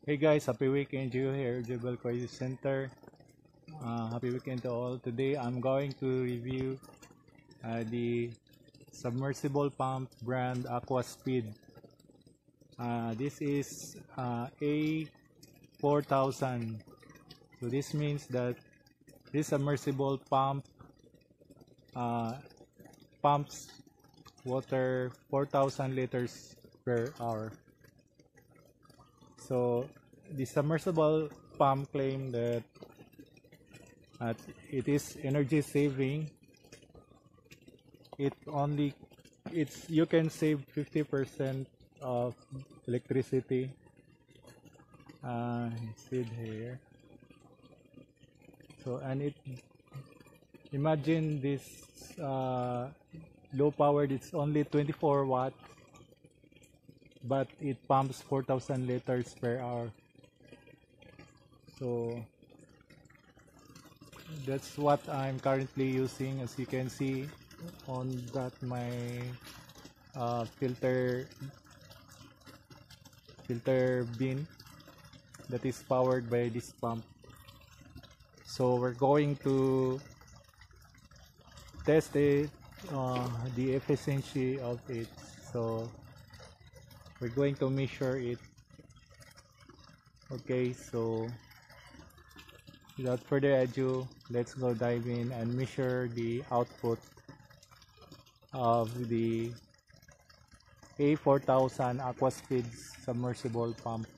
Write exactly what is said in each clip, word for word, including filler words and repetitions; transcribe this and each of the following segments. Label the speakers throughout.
Speaker 1: Hey guys, happy weekend, you here, Zhbllokoni Center. Uh, happy weekend to all. Today I'm going to review uh, the submersible pump brand Aquaspeed. Uh, this is uh, A four thousand. So this means that this submersible pump uh, pumps water four thousand liters per hour. So the submersible pump claim that uh, it is energy saving. It only it's you can save fifty percent of electricity. Uh, see it here. So and it imagine this uh, low powered. It's only twenty-four watts. But it pumps four thousand liters per hour. So that's what I'm currently using. As you can see on that my uh, filter filter bin that is powered by this pump. So we're going to test it, uh, the efficiency of it. So we're going to measure it. Okay, so without further ado, let's go dive in and measure the output of the A four thousand Aquaspeed submersible pump.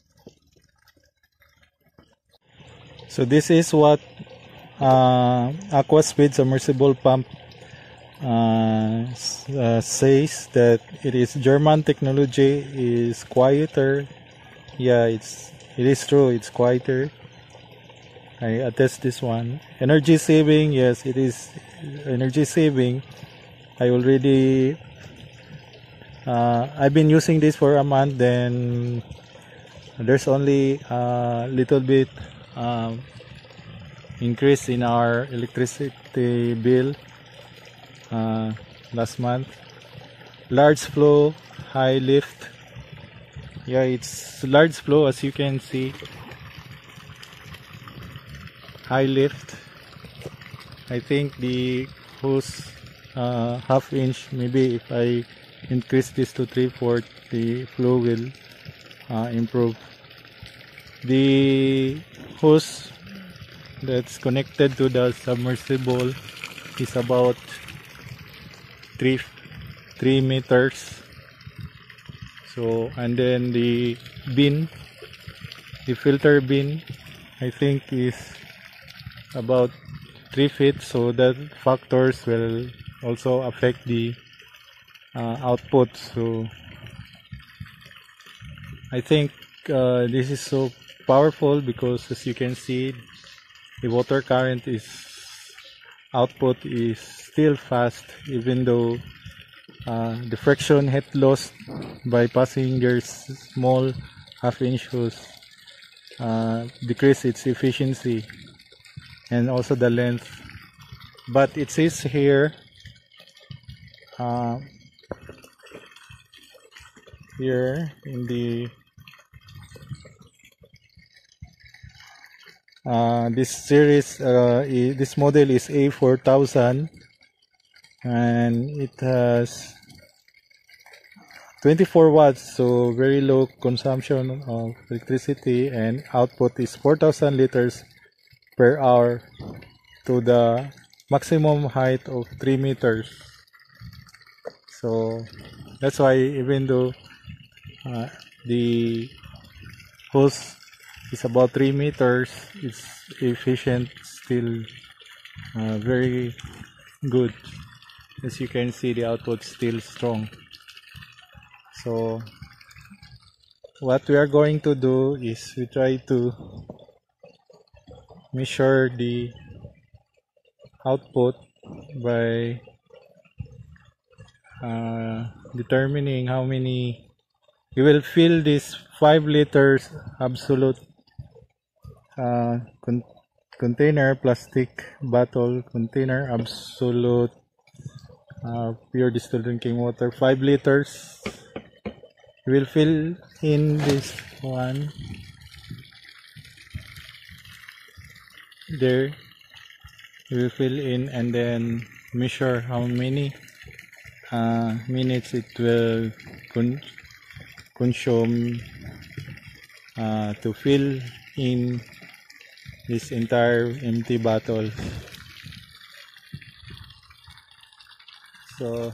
Speaker 1: So this is what uh, Aquaspeed submersible pump Uh, uh, says that it is German technology, is quieter. Yeah, it's it is true, it's quieter. I attest this one. Energy saving, yes, it is energy saving. I already uh, I've been using this for a month, then there's only a little bit um, increase in our electricity bill. Uh, last month. Large flow, high lift. Yeah, it's large flow, as you can see. High lift. I think the hose uh, half inch, maybe if I increase this to three fourths, the flow will uh, improve. The hose that's connected to the submersible is about three three meters. So and then the bin, the filter bin, I think is about three feet. So that factors will also affect the uh, output. So I think uh, this is so powerful because, as you can see, the water current is output is still fast, even though uh, the friction head loss by passengers small half inch hose uh, decrease its efficiency and also the length. But it says here uh, here in the Uh, this series, uh, this model is A four thousand, and it has twenty-four watts, so very low consumption of electricity, and output is four thousand liters per hour to the maximum height of three meters. So that's why, even though uh, the hose is about three meters, it's efficient, still uh, very good. As you can see, the output still strong. So what we are going to do is we try to measure the output by uh, determining how many you will fill this five liters absolute Uh, con container, plastic bottle container, absolute uh, pure distilled drinking water, five liters. We will fill in this one there. We will fill in and then measure how many uh, minutes it will con consume uh, to fill in this entire empty bottle. So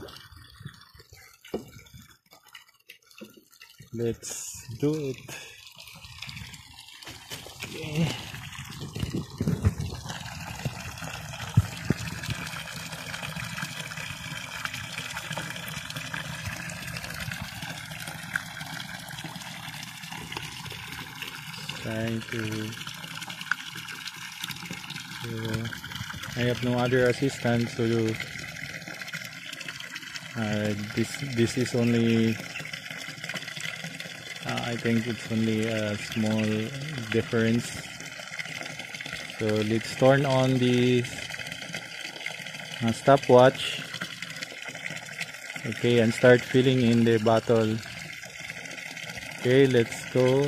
Speaker 1: let's do it. Okay. Trying to, to I have no other assistant, so uh, this this is only uh, I think it's only a small difference. So let's turn on the uh, stopwatch, okay, and start filling in the bottle. Okay, let's go.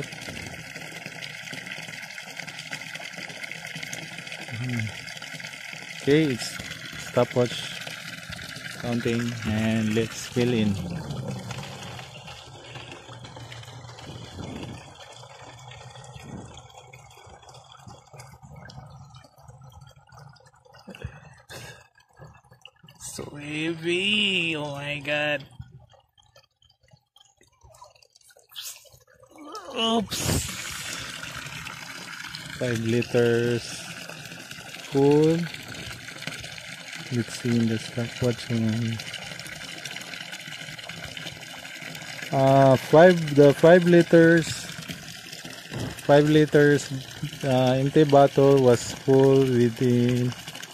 Speaker 1: Okay, it's stopwatch counting, and let's fill in. So heavy, oh my god. Oops. Five liters full. Let's see in the stopwatch. Uh, five the five liters, five liters uh, empty bottle was full within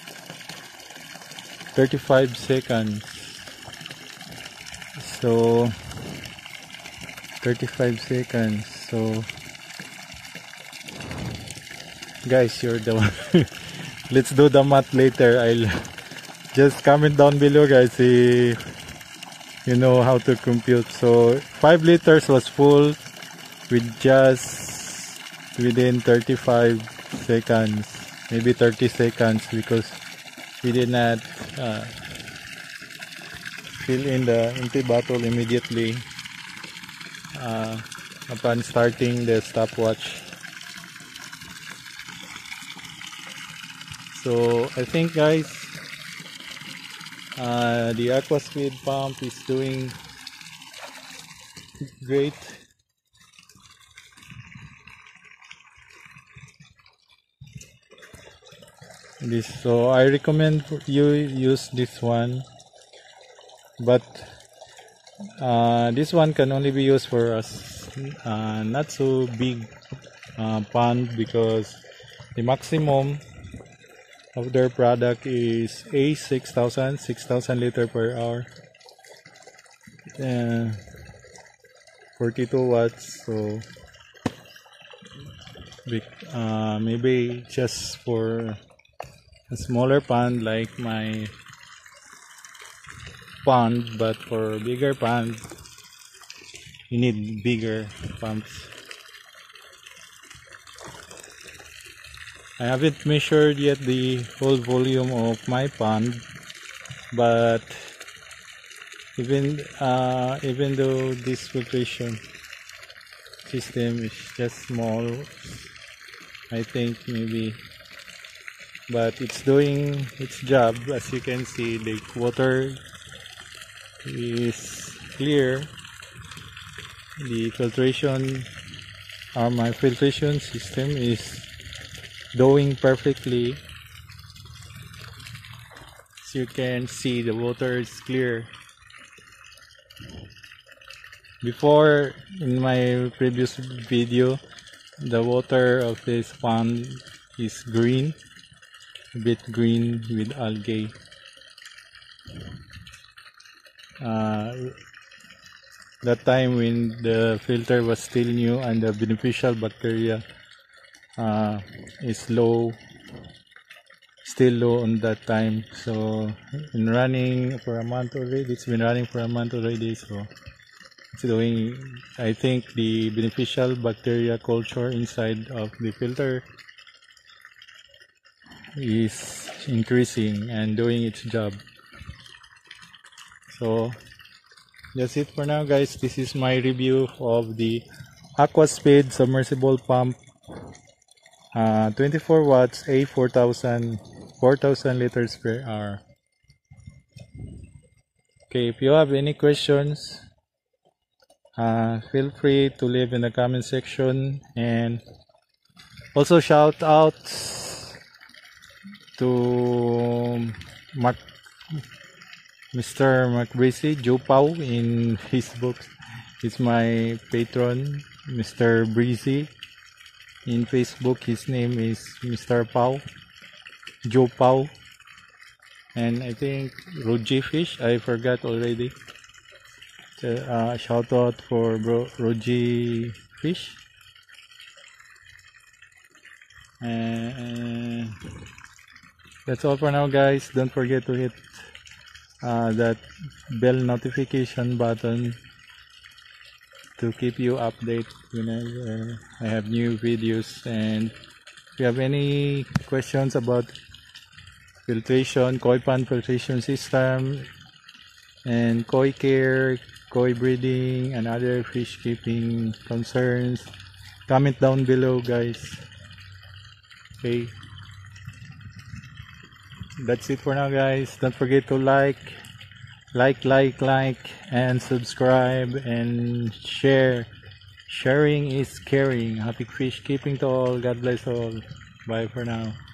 Speaker 1: thirty-five seconds. So thirty-five seconds. So guys, you're the one. Let's do the math later. I'll just comment down below, guys, if you know how to compute. So five liters was full with just within thirty-five seconds, maybe thirty seconds, because we did not uh, fill in the empty bottle immediately uh, upon starting the stopwatch. So I think, guys, uh, the Aquaspeed pump is doing great. This, so I recommend you use this one, but uh, this one can only be used for us uh, not so big uh, pond, because the maximum of their product is a six thousand liter per hour, uh, forty-two watts. So uh, maybe just for a smaller pond like my pond, but for bigger pond you need bigger pumps. I haven't measured yet the whole volume of my pond, but even uh, even though this filtration system is just small, I think maybe, but it's doing its job. As you can see, the water is clear. The filtration, or my filtration system, is doing perfectly. As you can see, the water is clear. Before, in my previous video, the water of this pond is green, a bit green with algae. Uh, that time when the filter was still new and the beneficial bacteria uh, is low, still low on that time. So in running for a month already, it's been running for a month already. So it's doing, I think, the beneficial bacteria culture inside of the filter is increasing and doing its job. So that's it for now, guys. This is my review of the Aquaspeed submersible pump, uh, twenty-four watts, A four thousand, four thousand liters per hour. Okay, if you have any questions, uh, feel free to leave in the comment section, and also shout out to Mark, Mister Mark Breezy, Joe Pau in Facebook. He's my patron, Mister Breezy. In Facebook, his name is Mister Pau, Joe Pau. And I think Roji Fish, I forgot already. So, uh, shout out for bro Roji Fish. And that's all for now, guys. Don't forget to hit uh, that bell notification button to keep you updated whenever I have new videos. And if you have any questions about filtration, koi pond filtration system, and koi care, koi breeding, and other fish keeping concerns, comment down below, guys. Okay, that's it for now, guys. Don't forget to like like like like and subscribe and share. Sharing is caring. Happy fish keeping to all. God bless all. Bye for now.